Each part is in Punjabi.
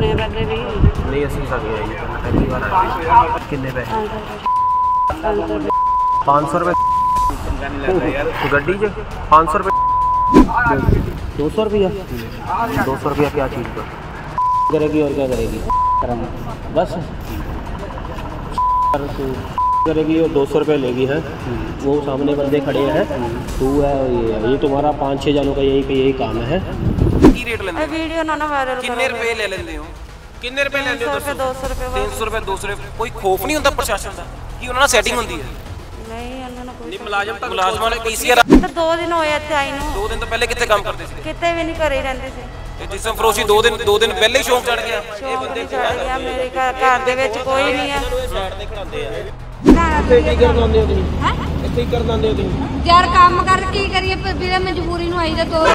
होने पहले भी नहीं असं संग है जी पहली बार आए। किन्ने पैसे 500 रुपये गड्डी च 500 रुपये 200 रुपया 200 रुपया क्या चीज़ पर करेगी और क्या करेगी बस करेगी और 200 रुपये लेगी है। वो सामने बंदे खड़े हैं, तू है ये तुम्हारा 5-6 जनों का यही काम है। की रेट लेंदे वीडियो ना वायरल किन्ने रुपए ले लेंदे हो? किन्ने रुपए लेंदे हो? 200 रुपये 300 रुपए 200 रुपए। कोई खौफ नहीं ਹੁੰਦਾ ਪ੍ਰਸ਼ਾਸਨ ਦਾ ਕਿ ਉਹਨਾਂ ਨਾਲ ਸੈਟਿੰਗ ਹੁੰਦੀ ਹੈ? नहीं उन्होंने कोई ਨਹੀਂ ਮੁਲਾਜ਼ਮਾਂ ਨੇ ਪੀਸੀਆਰ तो 2 दिन होए ਇੱਥੇ ਆਈ ਨੂੰ 2 ਦਿਨ ਤੋਂ ਪਹਿਲੇ ਕਿੱਥੇ ਕੰਮ ਕਰਦੇ ਸੀ? ਕਿਤੇ ਵੀ ਨਹੀਂ ਘਰੇ ਰਹਿੰਦੇ ਸੀ। ਤੇ ਜਿਸਮ ਫਰੋਸ਼ੀ 2 ਦਿਨ ਪਹਿਲੇ ਹੀ ਸ਼ੌਂਕ ਚੜ ਗਿਆ। ਇਹ ਬੰਦੇ ਚੜ ਗਿਆ ਮੇਰੇ ਘਰ ਦੇ ਵਿੱਚ ਕੋਈ ਨਹੀਂ ਹੈ। ਸਾਈਡ ਤੇ ਖੜਾਉਂਦੇ ਆ। ਇੱਥੇ ਕੀ ਕਰਨ ਆਉਂਦੇ ਹੋ ਤੁਸੀਂ? ਹੈ ਇੱਥੇ ਕੀ ਕਰਨ ਆਉਂਦੇ ਹੋ ਤੁਸੀਂ? ਯਾਰ ਕੰਮ ਕਰ ਕੀ ਕਰੀਏ ਵੀਰੇ ਮਜਬੂਰੀ ਨੂੰ ਆਈ ਦਾ ਤੋ।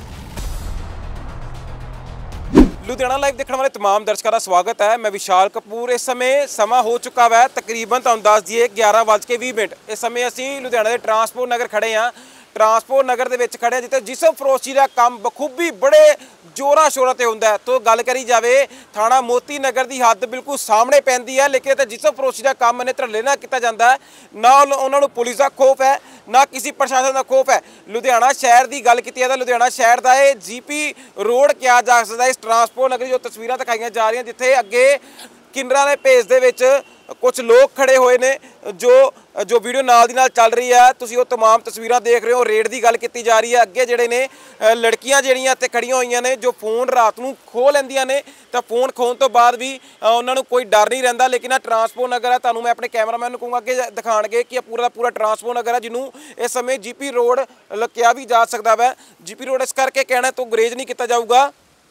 ਲੁਧਿਆਣਾ ਲਾਈਵ ਦੇਖਣ ਵਾਲੇ तमाम ਦਰਸ਼ਕਾਂ ਦਾ ਸਵਾਗਤ ਹੈ। ਮੈਂ ਵਿਸ਼ਾਲ ਕਪੂਰ। ਇਸ ਸਮੇਂ ਸਮਾਂ ਹੋ ਚੁੱਕਾ ਹੈ ਤਕਰੀਬਨ ਤੁਹਾਨੂੰ ਦੱਸ ਦਈਏ 11:20। ਇਸ ਸਮੇਂ ਅਸੀਂ ਲੁਧਿਆਣਾ ਦੇ ਟਰਾਂਸਪੋਰਟ ਨਗਰ ਖੜੇ ਹਾਂ। ਟਰਾਂਸਪੋਰਟ ਨਗਰ ਦੇ ਵਿੱਚ ਖੜੇ ਜਿੱਥੇ ਜਿਸਮ ਫਰੋਸ਼ੀ ਦਾ ਕੰਮ ਬਖੂਬੀ ਬੜੇ जोरा शोरा ते हुंदा है। तो गल करी जाए थाना मोती नगर की हद बिल्कुल सामने पैंदी है, लेकिन इत्थे जिसम फरोशी का काम इन्हें धरले ना किया जाता है। ना उन्होंने पुलिस का खौफ है ना किसी प्रशासन का खौफ है। लुधियाना शहर की गल की जाए लुधियाना शहर का यह जीपी रोड किया जा सकता है। इस ट्रांसपोर्ट नगर जो तस्वीरें दिखाई जा रही जिथे अगे किन्नरा के भेज दे कुछ लोग खड़े हुए ने जो वीडियो नाल दी नाल चल रही है। तुसीं वो तमाम तस्वीरां देख रहे हो। रेट की गल की जा रही है। अगे जिहड़े ने लड़कियां जिहड़ियां इत्थे खड़ियां होईयां ने जो फोन रात नूं खो लैंदियां ने तो फोन खोन तो बाद भी उन्हां नूं कोई डर नहीं रहिंदा। लेकिन ट्रांसपोर्ट नगर है, तुहानूं मैं अपने कैमरामैन नूं कहूँगा कि दिखाणगे कि पूरा का पूरा ट्रांसपोर्ट नगर है जिन्हों इस समय जीपी रोड कहा भी जा सकता है। जीपी रोड इस करके कहना तो गुरेज नहीं किया जाऊगा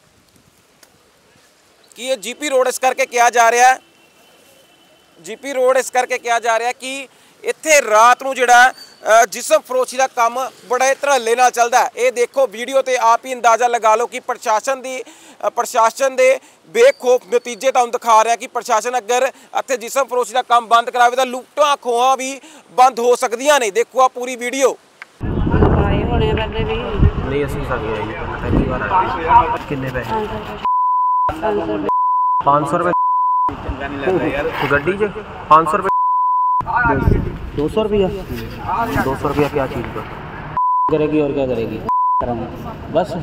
कि ये जीपी रोड इस करके कहा जा रहा है। जीपी रोड इस करके कहा जा रहा है कि इत्थे रात नूं जिहड़ा जिसम फरोशी का काम बड़े धड़ल्ले नाल चलदा है। ये देखो वीडियो ते आप ही अंदाज़ा लगा लो कि प्रशासन दे बेखौफ नतीजे तुहानूं दिखा रहा कि प्रशासन अगर इत्थे जिसम फरोशी का काम बंद करावे तो लुट्टां खोहां भी बंद हो सकदियां ने। देखो आ पूरी वीडियो आए होने पहले भी नहीं असं संग है जी पहली बार आए। किन्ने पैसे 500 रुपये गड्डी च 500 रुपये 200 रुपया 200 रुपया क्या चीज़ पर करेगी और क्या करेगी बस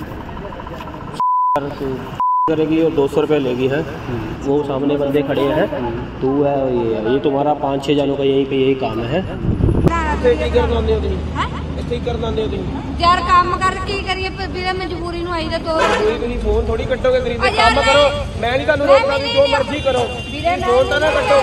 करेगी और 200 रुपये लेगी है। वो सामने बंदे खड़े हैं, तू है ये तुम्हारा 5-6 जनों का यही काम है। ਕੀ ਕਰਨ ਆਉਂਦੇ ਹੋ ਤੁਸੀਂ? ਹੈ ਇੱਥੇ ਕੀ ਕਰਨ ਆਉਂਦੇ ਹੋ ਤੁਸੀਂ? ਯਾਰ ਕੰਮ ਕਰ ਕੀ ਕਰੀਏ ਵੀਰੇ ਮਜਬੂਰੀ ਨੂੰ ਆਈ ਦਾ ਤੋ। ਤੁਸੀਂ ਫੋਨ ਥੋੜੀ ਕੱਟੋਗੇ ਗਰੀਬ ਕੰਮ ਕਰੋ। ਮੈਂ ਨਹੀਂ ਤੁਹਾਨੂੰ ਰੋਕਦਾ ਵੀ ਜੋ ਮਰਜ਼ੀ ਕਰੋ, ਫੋਨ ਤਾਂ ਨਾ ਕੱਟੋ।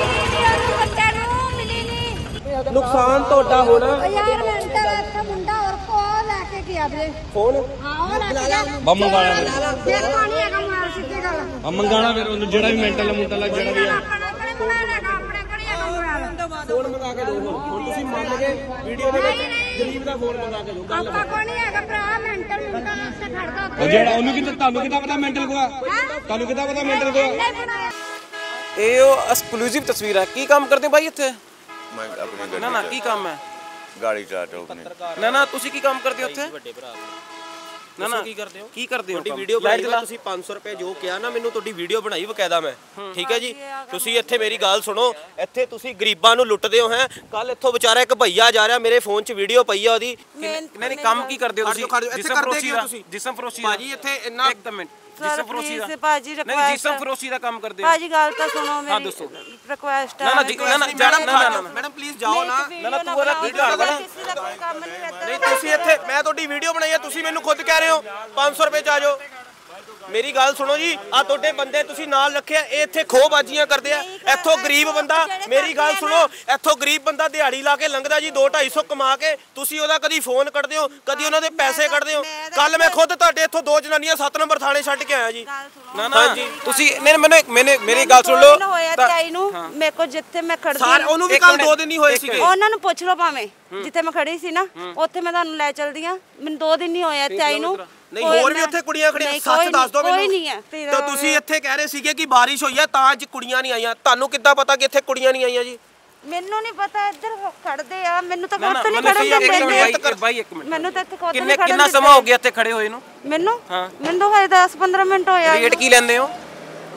ਨੁਕਸਾਨ ਤੁਹਾਡਾ ਹੋਣਾ। ਯਾਰ ਮੈਂਟਲ ਇੱਥੇ ਮੁੰਡਾ ਹੋਰ ਕੋ ਲੈ ਕੇ ਗਿਆ ਵੀਰੇ ਫੋਨ ਹਾਂ ਉਹ ਲੈ ਕੇ ਗਿਆ ਮੰਗਾਣਾ ਫਿਰ ਪਾਣੀ ਹੈਗਾ ਮਾਰ ਸਿੱਧੀ ਗੱਲ ਮੰਗਾਣਾ ਫਿਰ ਉਹਨੂੰ ਜਿਹੜਾ ਵੀ ਮੈਂਟਲ ਮੁੰਡਾ ਜਿਹੜਾ ਵੀ ਆ ਆਪਣੇ ਕੋਲ ਹੈਗਾ ਆਪਣੇ ਕੋਲ ਹੈਗਾ ਮੋਬਾਈਲ ਫੋਨ ਮੰਗਾ ਕੇ ਦਿਓ। ਹੁਣ ਤੁਸੀਂ ਮੰਨ ਗਏ ਵੀਡੀਓ ਦੇ ਵਿੱਚ ਗਰੀਬ ਦਾ ਫੋਨ ਮੰਗਾ ਕੇ ਦਿਓ। ਗੱਲ ਆਪਾਂ ਕੋਲ ਨਹੀਂ ਹੈਗਾ ਭਰਾ ਮੈਂਟਲ ਮੁੰਡਾ ਉੱਥੇ ਖੜਦਾ ਉੱਥੇ ਜਿਹੜਾ ਉਹਨੂੰ ਕਿਤੇ ਤੁਹਾਨੂੰ ਕਿੱਦਾਂ ਪਤਾ ਮੈਂਟਲ ਕੋਆ? ਤੁਹਾਨੂੰ ਕਿੱਦਾਂ ਪਤਾ ਮੈਂਟਲ ਕੋਆ? ਨਹੀਂ ਬਣਾਇਆ ਇਹ ਐਕਸਕਲੂਸਿਵ ਤਸਵੀਰਾਂ ਕੀ ਕੰਮ ਕਰਦੇ ਭਾਈ ਇੱਥੇ? मैं अपने गड्डी ਨਾ ਕੀ ਕੰਮ ਹੈ? गाड़ी चलाता हूँ अपनी। ਨਾ ਤੁਸੀਂ ਕੀ ਕੰਮ ਕਰਦੇ ਹੋ ਉੱਥੇ? ਵੱਡੇ ਭਰਾ ਨਾ ਕੀ ਕਰਦੇ ਹੋ? ਕੀ ਕਰਦੇ ਹੋ? ਤੁਹਾਡੀ ਵੀਡੀਓ ਬਣਾਈ ਮੈਂ ਤੁਸੀਂ 500 ਰੁਪਏ ਜੋ ਕਿਹਾ ਨਾ ਮੈਨੂੰ ਤੁਹਾਡੀ ਵੀਡੀਓ ਬਣਾਈ ਬਕਾਇਦਾ ਮੈਂ। ਠੀਕ ਹੈ ਜੀ ਤੁਸੀਂ ਇੱਥੇ ਮੇਰੀ ਗੱਲ ਸੁਣੋ। ਇੱਥੇ ਤੁਸੀਂ ਗਰੀਬਾਂ ਨੂੰ ਲੁੱਟਦੇ ਹੋ ਹੈ। ਕੱਲ ਇੱਥੋਂ ਵਿਚਾਰਾ ਇੱਕ ਭਈਆ ਜਾ ਰਿਹਾ ਮੇਰੇ ਫੋਨ 'ਚ ਵੀਡੀਓ ਪਈ ਆ ਉਹਦੀ। ਨਹੀਂ ਕੰਮ ਕੀ ਕਰਦੇ ਹੋ ਤੁਸੀਂ? ਜਿਸਮ ਫਰੋਸ਼ੀ ਭਾਜੀ ਇੱਥੇ ਇੰਨਾ ਇੱਕ ਮਿੰਟ जिसम फरोशी का ਭਾਜੀ नहीं जिसम फरोशी का काम करते हो ਭਾਜੀ ਗੱਲ ਤਾਂ ਸੁਣੋ ਮੇਰੀ। हाँ दसो ਰਿਕੁਐਸਟ ना ਮੈਡਮ ਪਲੀਜ਼ ਜਾਓ ਨਾ। ना तू वाला की कर देना ਕਿਸੇ ਦਾ ਕੋਈ ਕੰਮ ਨਹੀਂ ਰਹਿੰਦਾ। ਨਹੀਂ ਤੁਸੀਂ ਇੱਥੇ ਮੈਂ ਤੁਹਾਡੀ ਵੀਡੀਓ ਬਣਾਈ ਆ ਤੁਸੀਂ ਮੈਨੂੰ ਖੁਦ ਕਹਿ ਰਹੇ ਹੋ 500 ਰੁਪਏ 'ਚ ਆ ਜਾਓ। ਮੇਰੀ ਗੱਲ ਸੁਣੋ ਜੀ ਆ ਤੁਹਾਡੇ ਬੰਦੇ ਤੁਸੀਂ ਨਾਲ ਰੱਖਿਆ ਇਹ ਇੱਥੇ ਖੋਹਬਾਜ਼ੀਆਂ ਕਰਦੇ ਆ। ਇੱਥੋਂ ਗਰੀਬ ਬੰਦਾ ਮੇਰੀ ਗੱਲ ਸੁਣੋ ਇੱਥੋਂ ਗਰੀਬ ਬੰਦਾ ਦਿਹਾੜੀ ਲਾ ਕੇ ਲੰਘਦਾ ਜੀ 200-250 ਕਮਾ ਕੇ ਤੁਸੀਂ ਉਹਦਾ ਕਦੀ ਫੋਨ ਕੱਢਦੇ ਹੋ ਕਦੀ ਉਹਨਾਂ ਦੇ ਪੈਸੇ ਕੱਢਦੇ ਹੋ। ਕੱਲ ਮੈਂ ਖੁਦ ਤੁਹਾਡੇ ਇੱਥੋਂ 2 ਜਨਾਨੀਆਂ 7 ਨੰਬਰ ਥਾਣੇ ਛੱਡ ਕੇ ਆਇਆ ਜੀ। ਨਾ ਜੀ ਤੁਸੀਂ ਨਹੀਂ ਮੇਰੀ ਗੱਲ ਸੁਣ ਲਓ ਨੂੰ ਮੇਰੇ ਕੋ ਜਿੱਥੇ ਮੈਂ ਖੜਦੀ ਸਾਰੇ ਉਹਨੂੰ ਵੀ ਕੱਲ 2 ਦਿਨ ਹੀ ਹੋਏ ਸੀਗੇ। ਉਹਨਾਂ ਨੂੰ ਪੁੱਛ ਲਓ ਭਾਵੇਂ ਜਿੱਥੇ ਮੈਂ ਖੜੀ ਸੀ ਨਾ ਉੱਥੇ ਮੈਂ ਤੁਹਾਨੂੰ ਲੈ ਚਲਦੀ ਆ। ਮੈਨੂੰ 2 ਦਿਨ ਨਹੀਂ ਹੋਏ ਇੱਥੇ ਆਈ ਨੂੰ। ਨਹੀਂ ਹੋਰ ਵੀ ਉੱਥੇ ਕੁੜੀਆਂ ਖੜੀਆਂ ਸੱਚ ਦੱਸ ਦਿਓ ਮੈਨੂੰ। ਕੋਈ ਨਹੀਂ ਹੈ ਤਾਂ ਤੁਸੀਂ ਇੱਥੇ ਕਹਿ ਰਹੇ ਸੀਗੇ ਕਿ ਬਾਰਿਸ਼ ਹੋਈ ਹੈ ਤਾਂ ਅੱਜ ਕੁੜੀਆਂ ਨਹੀਂ ਆਈਆਂ। ਤੁਹਾਨੂੰ ਕਿੱਦਾਂ ਪਤਾ ਕਿ ਇੱਥੇ ਕੁੜੀਆਂ ਨਹੀਂ ਆਈਆਂ ਜੀ? ਮੈਨੂੰ ਨਹੀਂ ਪਤਾ ਇੱਧਰ ਖੜਦੇ ਆ। ਮੈਨੂੰ ਤਾਂ ਕੋਤ ਨਹੀਂ ਖੜਨ ਦਿੰਦੇ ਭਾਈ ਇੱਕ ਮਿੰਟ ਮੈਨੂੰ ਤਾਂ ਇੱਥੇ ਕੋਤ ਨਹੀਂ ਖੜਨ ਕਿੰਨਾ ਸਮਾਂ ਹੋ ਗਿਆ ਇੱਥੇ ਖੜੇ ਹੋਏ ਨੂੰ? ਮੈਨੂੰ 10-15 ਮਿੰਟ ਹੋਇਆ। ਰੇਟ ਕੀ ਲੈਂਦੇ ਹੋ?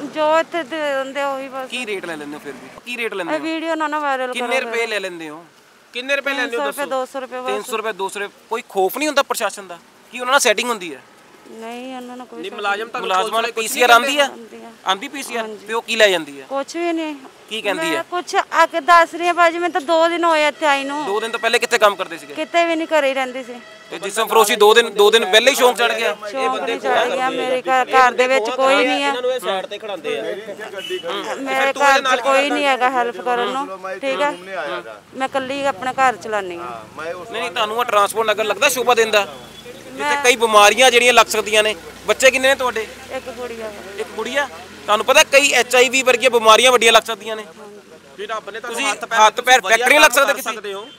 ਜੋ ਇੱਥੇ ਦੇ ਦਿੰਦੇ ਉਹੀ ਬਸ। ਕੀ ਰੇਟ ਲੈ ਲੈਂਦੇ ਹੋ ਫਿਰ ਵੀ? ਕੀ ਰੇਟ ਲੈਂਦੇ ਹੋ? ਵੀਡੀਓ ਨਾ ਵਾਇਰਲ ਕਰੋ। ਕਿੰਨੇ ਰੁਪਏ ਲੈ ਲੈਂਦੇ ਹੋ? ਕਿੰਨੇ ਰੁਪਏ ਲੈਂਦੇ ਹੋ ਦੱਸੋ? 200 ਰੁਪਏ 300 ਰੁਪਏ 200 ਰੁਪਏ। ਕੋਈ ਖੋਫ ਨਹੀਂ ਹੁੰਦਾ ਪ੍ਰਸ਼ਾਸਨ ਦਾ? ਕੀ ਉਹਨਾਂ ਨਾਲ ਸੈਟਿੰਗ ਹੁੰਦੀ ਹੈ? ਨਹੀਂ ਉਹਨਾਂ ਨੂੰ ਕੋਈ ਮੁਲਾਜ਼ਮਾਂ ਨੇ ਪੀਸੀਆਰ ਆਂਦੀ ਆ? ਆਂਦੀ ਪੀਸੀਆਰ ਤੇ ਉਹ ਕੀ ਲੈ ਜਾਂਦੀ ਹੈ? ਕੁਝ ਵੀ ਨਹੀਂ। ਕੀ ਕਹਿੰਦੀ ਹੈ? ਕੁਝ ਆ ਕੇ ਦੱਸ ਰਹੀ ਆ ਬਾਜੀ, ਮੈਂ ਤਾਂ 2 ਦਿਨ ਹੋਏ ਇੱਥੇ ਆਈ ਨੂੰ। 2 ਦਿਨ ਤੋਂ ਪਹਿਲੇ ਕਿੱਥੇ ਕੰਮ ਕਰਦੇ ਸੀਗੇ? ਕਿਤੇ ਵੀ ਨਹੀਂ, ਘਰੇ ਹੀ ਰਹਿੰਦੀ ਸੀ। ਤੇ ਜਿਸਮ ਫਰੋਸ਼ੀ 2 ਦਿਨ ਪਹਿਲੇ ਹੀ ਸ਼ੌਂਕ ਚੜ ਗਿਆ। ਸ਼ੌਂਕ ਨਹੀਂ ਚੜ ਗਿਆ। ਮੇਰੇ ਘਰ ਦੇ ਵਿੱਚ ਕੋਈ ਨਹੀਂ ਆ। ਇਹਨਾਂ ਨੂੰ ਇਹ ਸਾਈਡ ਤੇ ਖੜਾਉਂਦੇ ਆ। ਮੇਰੇ ਘਰ 'ਚ ਕੋਈ ਨਹੀਂ ਹੈਗਾ ਹੈਲਪ ਕਰਨ ਨੂੰ, ਠੀਕ ਹੈ। ਮੈਂ ਇਕੱਲੀ ਆਪਣੇ ਘਰ ਚਲਾਨੀ ਆ। ਨਹੀਂ ਤੁਹਾਨੂੰ ਆ ਟਰਾਂਸਪੋਰਟ ਨਗਰ ਲੱਗਦਾ ਸ਼ੋਭਾ ਦਿੰਦਾ? ਜਿੱਥੇ ਕਈ ਬਿਮਾਰੀਆਂ ਜਿਹੜੀਆਂ ਲੱਗ ਸਕਦੀਆਂ ਨੇ। ਬੱਚੇ ਕਿੰਨੇ ਨੇ ਤੁਹਾਡੇ? ਇੱਕ ਗੁੜੀਆ। ਇੱਕ ਗੁੜੀਆ। ਤੁਹਾਨੂੰ ਪਤਾ ਕਈ HIV ਵਰਗੀਆਂ ਬਿਮਾਰੀਆਂ ਵੱਡੀਆਂ ਲੱਗ ਸਕਦੀਆਂ ਨੇ। ਜੀ ਰੱਬ ਨੇ ਤੁਸੀਂ ਹੱਥ ਪੈਰ ਫੈਕਟਰੀ ਲੱਗ ਸਕਦੇ ਹੋ।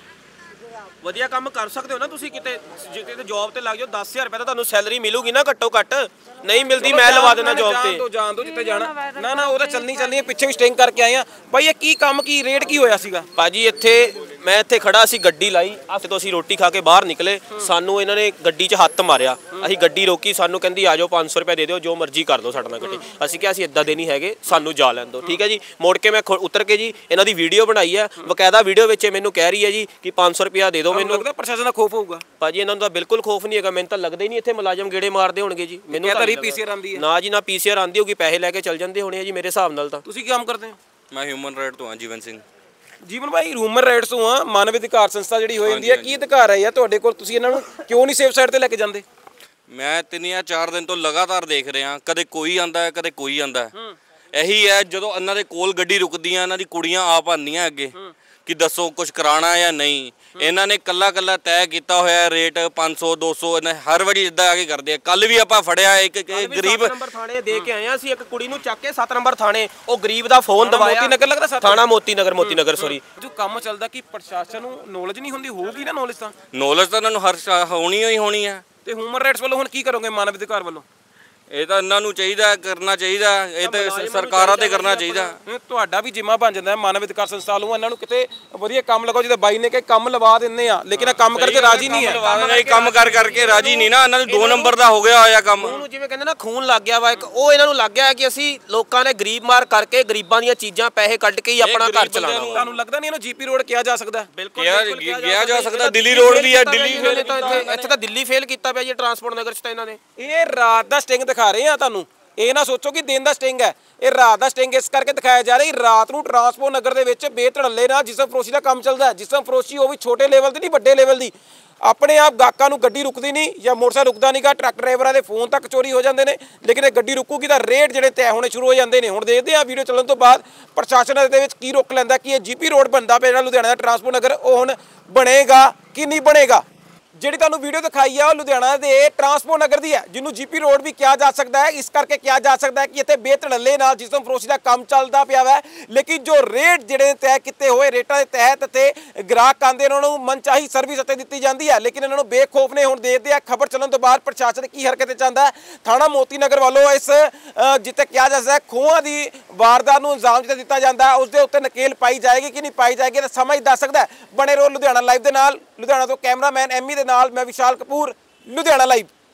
ਵਧੀਆ ਕੰਮ ਕਰ ਸਕਦੇ ਹੋ ਨਾ ਤੁਸੀਂ। ਕਿਤੇ ਜਿੱਤੇ ਤੇ ਜੌਬ ਤੇ ਲੱਗ ਜਾਓ 10000 ਰੁਪਏ ਤਾਂ ਤੁਹਾਨੂੰ ਸੈਲਰੀ ਮਿਲੂਗੀ ਨਾ ਘੱਟੋ ਘੱਟ। ਨਹੀਂ ਮਿਲਦੀ ਮੈਂ ਲਵਾ ਦੇਣਾ ਜੌਬ ਤੇ। ਜਾਣ ਦੋ ਜਿੱਥੇ ਜਾਣਾ। ਨਾ ਉਹ ਤਾਂ ਚੱਲਣੀ ਪਿੱਛੇ ਵੀ ਸਟਿੰਗ ਕਰਕੇ ਆਏ ਆ ਬਾਈ। ਇਹ ਕੀ ਕੰਮ ਕੀ ਰੇਟ ਕੀ ਹੋਇਆ ਸੀਗਾ ਭਾਜੀ? ਮੈਂ ਇੱਥੇ ਖੜਾ ਸੀ, ਗੱਡੀ ਲਾਈ ਤੇ ਤੋਂ ਅਸੀਂ ਰੋਟੀ ਖਾ ਕੇ ਬਾਹਰ ਨਿਕਲੇ। ਸਾਨੂੰ ਇਹਨਾਂ ਨੇ ਗੱਡੀ 'ਚ ਹੱਥ ਮਾਰਿਆ। ਅਸੀਂ ਗੱਡੀ ਰੋਕੀ, ਸਾਨੂੰ ਕਹਿੰਦੀ ਆ ਜਾਓ 500 ਰੁਪਏ ਦੇ ਦਿਓ, ਜੋ ਮਰਜ਼ੀ ਕਰ ਦਿਓ ਸਾਡੇ ਨਾਲ ਗੱਡੀ। ਅਸੀਂ ਕਿਹਾ ਅਸੀਂ ਇੱਦਾਂ ਦੇ ਨਹੀਂ ਹੈਗੇ, ਸਾਨੂੰ ਜਾ ਲੈਣ ਦਿਓ, ਠੀਕ ਹੈ ਜੀ। ਮੁੜ ਕੇ ਮੈਂ ਉਤਰ ਕੇ ਜੀ ਇਹਨਾਂ ਦੀ ਵੀਡੀਓ ਬਣਾਈ ਹੈ। ਬਕਾਇਦਾ ਵੀਡੀਓ ਵਿੱਚ ਮੈਨੂੰ ਕਹਿ ਰਹੀ ਹੈ ਜੀ ਕਿ 500 ਰੁਪਇਆ ਦੇ ਦਿਓ ਮੈਨੂੰ। ਲੱਗਦਾ ਪ੍ਰਸ਼ਾਸਨ ਦਾ ਖੋਫ ਹੋਊਗਾ ਭਾਜੀ? ਇਹਨਾਂ ਨੂੰ ਤਾਂ ਬਿਲਕੁਲ ਖੋਫ ਨਹੀਂ ਹੈਗਾ। ਮੈਨੂੰ ਤਾਂ ਲੱਗਦਾ ਹੀ ਨਹੀਂ ਇੱਥੇ ਮੁਲਾਜ਼ਮ ਗੇੜੇ ਮਾਰਦੇ ਹੋਣਗੇ ਜੀ। ਮੈਨੂੰ ਤਾਂ ਪੀਸੀਆਰ ਆਂਦੀ ਹੈ ਨਾ ਜੀ, ਨਾ ਪੀਸੀਆਰ ਆਂਦੀ ਹੋਗੀ, ਪੈਸੇ ਲੈ ਕੇ ਚੱਲ ਜਾਂਦੇ ਹੋਣੇ ਆ ਜੀ ਮੇਰੇ ਹਿਸਾਬ ਨਾਲ ਤਾਂ। ਤੁਸੀਂ ਕੀ ਕੰਮ ਕਰਦੇ ਹੋ? ਮੈਂ ਹਿਊਮਨ ਰਾਈਟ ਤੋਂ ਹਾਂ, ਜੀਵਨ ਸਿੰਘ। ਜੀਵਨ ਭਾਈ ਹਿਊਮਨ ਰਾਈਟਸ ਤੋਂ ਆ, ਮਾਨਵ ਅਧਿਕਾਰ ਸੰਸਥਾ ਜਿਹੜੀ ਹੋਈ ਹੁੰਦੀ ਹੈ। ਕੀ ਅਧਿਕਾਰ ਹੈ ਯਾਰ ਤੁਹਾਡੇ ਕੋਲ? ਤੁਸੀਂ ਇਹਨਾਂ ਨੂੰ ਕਿਉਂ ਨਹੀਂ ਸੇਫ ਸਾਈਡ ਤੇ ਲੈ ਕੇ ਜਾਂਦੇ? ਮੈਂ 3 ਜਾਂ 4 ਦਿਨ ਤੋਂ ਲਗਾਤਾਰ ਦੇਖ ਰਿਹਾ, ਕਦੇ ਕੋਈ ਆਂਦਾ ਹੈ, ਕਦੇ ਕੋਈ ਆਂਦਾ ਹੈ। ਇਹੀ ਹੈ, ਜਦੋਂ ਇਹਨਾਂ ਦੇ ਕੋਲ ਗੱਡੀ ਰੁਕਦੀਆਂ, ਇਹਨਾਂ ਦੀ ਕੁੜੀਆਂ ਆਪ ਆਉਂਦੀਆਂ ਅੱਗੇ ਕਿ ਦੱਸੋ ਕੁਝ ਕਰਾਉਣਾ ਜਾਂ ਨਹੀਂ। ਇਹਨਾਂ ਨੇ ਕੱਲਾ ਤੈਅ ਕੀਤਾ ਹੋਇਆ ਰੇਟ 500 200। ਇਹਨਾਂ ਹਰ ਵਾਰੀ ਇਦਾਂ ਆ ਕੇ ਕਰਦੇ ਆ। ਕੱਲ ਵੀ ਆਪਾਂ ਫੜਿਆ ਇੱਕ ਗਰੀਬ ਨੰਬਰ ਥਾਣੇ ਦੇ ਕੇ ਆਏ ਆ ਅਸੀਂ। ਇੱਕ ਕੁੜੀ ਨੂੰ ਚੱਕ ਕੇ 7 ਨੰਬਰ ਥਾਣੇ, ਉਹ ਗਰੀਬ ਦਾ ਫੋਨ ਦਵਾਇਆ। ਮੋਤੀ ਨਗਰ ਲੱਗਦਾ? ਥਾਣਾ ਮੋਤੀ ਨਗਰ ਸੌਰੀ। ਜੋ ਕੰਮ ਚੱਲਦਾ ਕਿ ਪ੍ਰਸ਼ਾਸਨ ਨੂੰ ਨੌਲੇਜ ਨਹੀਂ ਹੁੰਦੀ? ਹੋਊਗੀ ਨਾ ਨੌਲੇਜ ਤਾਂ। ਨੌਲੇਜ ਤਾਂ ਇਹਨਾਂ ਨੂੰ ਹਰ ਹੋਣੀ ਹੈ। ਤੇ ਹਿਊਮਨ ਰਾਈਟਸ ਵੱਲੋਂ ਹੁਣ ਕੀ ਕਰੋਗੇ ਮਾਨਵ ਅਧਿਕਾਰ ਵੱਲੋਂ? ਇਹ ਤਾਂ ਇਹਨਾਂ ਨੂੰ ਚਾਹੀਦਾ, ਕਰਨਾ ਚਾਹੀਦਾ। ਇਹ ਤਾਂ ਸਰਕਾਰਾਂ ਤੇ ਕਰਨਾ ਚਾਹੀਦਾ। ਤੁਹਾਡਾ ਵੀ ਜਿੰਮਾ ਬਣ ਜਾਂਦਾ ਮਾਨਵ ਅਧਿਕਾਰ ਸੰਸਥਾ ਵੱਲੋਂ। ਇਹਨਾਂ ਨੂੰ ਕਿਤੇ ਵਧੀਆ ਕੰਮ ਲਗਾਓ। ਜਿੱਦਾਂ ਬਾਈ ਨੇ ਕਿ ਕੰਮ ਲਵਾ ਦਿੰਦੇ ਆ, ਲੇਕਿਨ ਇਹ ਕੰਮ ਕਰਕੇ ਰਾਜੀ ਨਹੀਂ ਹੈ। ਕੰਮ ਕਰਕੇ ਰਾਜੀ ਨਹੀਂ ਨਾ। ਇਹਨਾਂ ਨੂੰ 2 ਨੰਬਰ ਦਾ ਹੋ ਗਿਆ ਹੋਇਆ ਕੰਮ। ਉਹਨੂੰ ਜਿਵੇਂ ਕਹਿੰਦੇ ਨਾ ਖੂਨ ਲੱਗ ਗਿਆ ਵਾ ਇੱਕ, ਉਹ ਇਹਨਾਂ ਨੂੰ ਲੱਗ ਗਿਆ ਕਿ ਅਸੀਂ ਲੋਕਾਂ ਨੇ ਗਰੀਬ ਮਾਰ ਕਰਕੇ ਗਰੀਬਾਂ ਦੀਆਂ ਚੀਜ਼ਾਂ ਪੈਸੇ ਕੱਢ ਕੇ ਹੀ ਆਪਣਾ ਘਰ ਚਲਾਉਣਾ। ਤੁਹਾਨੂੰ ਲੱਗਦਾ ਨਹੀਂ ਇਹਨੂੰ ਜੀਪੀ ਰੋਡ ਕਿਹਾ ਜਾ ਸਕਦਾ? ਬਿਲਕੁਲ ਗਿਆ ਜਾ ਸਕਦਾ। ਦਿੱਲੀ ਰੋਡ ਵੀ ਹੈ। ਦਿੱਲੀ ਇੱਥੇ ਤਾਂ ਦਿੱਲੀ ਫੇਲ ਕੀਤਾ ਪਿਆ ਜੀ ਟਰਾਂਸਪੋਰਟ ਨਗਰ 'ਚ ਤਾਂ ਇਹਨਾਂ ਨੇ। ਇਹ ਰਾਤ ਦਾ ਸਟਿੰਗ ਦਿਖਾ ਰਹੇ ਆ ਤੁਹਾਨੂੰ। ਇਹ ਨਾ ਸੋਚੋ ਕਿ ਦਿਨ ਦਾ ਸਟਿੰਗ ਹੈ। ਇਹ ਰਾਤ ਦਾ ਸਟਿੰਗ ਇਸ ਕਰਕੇ ਦਿਖਾਇਆ ਜਾ ਰਿਹਾ। ਰਾਤ ਨੂੰ ਟਰਾਂਸਪੋਰਟ ਨਗਰ ਦੇ ਵਿੱਚ ਬੇਧੜੱਲੇ ਨਾਲ ਜਿਸਮ ਫਰੋਸ਼ੀ ਦਾ ਕੰਮ ਚੱਲਦਾ ਹੈ। ਜਿਸਮ ਫਰੋਸ਼ੀ ਉਹ ਵੀ ਛੋਟੇ ਲੈਵਲ ਦੀ ਨਹੀਂ, ਵੱਡੇ ਲੈਵਲ ਦੀ। ਆਪਣੇ ਆਪ ਗਾਹਕਾਂ ਨੂੰ ਗੱਡੀ ਰੁਕਦੀ ਨਹੀਂ ਜਾਂ ਮੋਟਰਸਾਈਕਲ ਰੁਕਦਾ ਨਹੀਂਗਾ। ਟਰੱਕ ਡਰਾਈਵਰਾਂ ਦੇ ਫੋਨ ਤੱਕ ਚੋਰੀ ਹੋ ਜਾਂਦੇ ਨੇ। ਲੇਕਿਨ ਇਹ ਗੱਡੀ ਰੁਕੂਗੀ ਤਾਂ ਰੇਟ ਜਿਹੜੇ ਤੈਅ ਹੋਣੇ ਸ਼ੁਰੂ ਹੋ ਜਾਂਦੇ ਨੇ। ਹੁਣ ਦੇਖਦੇ ਆ ਵੀਡੀਓ ਚੱਲਣ ਤੋਂ ਬਾਅਦ ਪ੍ਰਸ਼ਾਸਨ ਦੇ ਵਿੱਚ ਕੀ ਰੁਕ ਲੈਂਦਾ। ਕਿ ਇਹ ਜੀਪੀ ਰੋਡ ਬਣਦਾ ਪਿਆ ਲੁਧਿਆਣਾ ਦਾ ਟਰਾਂਸਪੋਰਟ ਨਗਰ, ਉਹ ਹੁਣ ਬਣੇਗਾ ਕਿ ਨਹੀਂ ਬਣੇਗਾ? ਜਿਹੜੀ ਤੁਹਾਨੂੰ ਵੀਡੀਓ ਦਿਖਾਈ ਹੈ ਉਹ ਲੁਧਿਆਣਾ ਦੇ ਟਰਾਂਸਪੋਰਟ ਨਗਰ ਦੀ ਹੈ, ਜਿਹਨੂੰ ਜੀਪੀ ਰੋਡ ਵੀ ਕਿਹਾ ਜਾ ਸਕਦਾ ਹੈ। ਇਸ ਕਰਕੇ ਕਿਹਾ ਜਾ ਸਕਦਾ ਹੈ ਕਿ ਇੱਥੇ ਬੇਧੜੱਲੇ ਨਾਲ ਜਿਸਮ ਫਰੋਸ਼ੀ ਦਾ ਕੰਮ ਚੱਲਦਾ ਪਿਆ ਹੈ। ਲੇਕਿਨ ਜੋ ਰੇਟ ਜਿਹੜੇ ਤੈਅ ਕੀਤੇ ਹੋਏ ਰੇਟਾਂ ਦੇ ਤਹਿਤ ਤੇ ਗ੍ਰਾਹਕ ਆਉਂਦੇ ਉਹਨਾਂ ਨੂੰ ਮਨਚਾਹੀ ਸਰਵਿਸ ਅਤੇ ਦਿੱਤੀ ਜਾਂਦੀ ਹੈ। ਲੇਕਿਨ ਇਹਨਾਂ ਨੂੰ ਬੇਖੌਫ ਨੇ। ਹੁਣ ਦੇਖਦੇ ਆ ਖਬਰ ਚੱਲਣ ਤੋਂ ਬਾਅਦ ਪ੍ਰਸ਼ਾਸਨ ਕੀ ਹਰਕਤ ਚਾਹੁੰਦਾ ਹੈ। ਥਾਣਾ ਮੋਤੀ ਨਗਰ ਵੱਲੋਂ ਇਸ ਜਿੱਥੇ ਕਿਹਾ ਜਾ ਸਕਦਾ ਖੋਹਾਂ ਦੀ ਵਾਰਦਾਤ ਨੂੰ ਅੰਜਾਮ ਦਿੱਤਾ ਜਾਂਦਾ ਹੈ, ਉਸ ਦੇ ਉੱਤੇ ਨਕੇਲ ਪਾਈ ਜਾਏਗੀ ਕਿ ਨਹੀਂ ਪਾਈ ਜਾਏਗੀ ਤਾਂ ਸਮਾਂ ਹੀ ਦੱਸ ਸਕਦਾ ਹੈ। ਬਣੇ ਰਹੋ ਲੁਧਿਆਣਾ ਲਾਈਵ ਦੇ ਨਾਲ। ਲੁਧਿਆਣਾ ਤੋਂ ਕੈਮਰਾਮੈਨ ਐਮੀ ਦੇ ਨਾਲ ਮੈਂ ਵਿਸ਼ਾਲ ਕਪੂਰ, ਲੁਧਿਆਣਾ ਲਾਈਵ।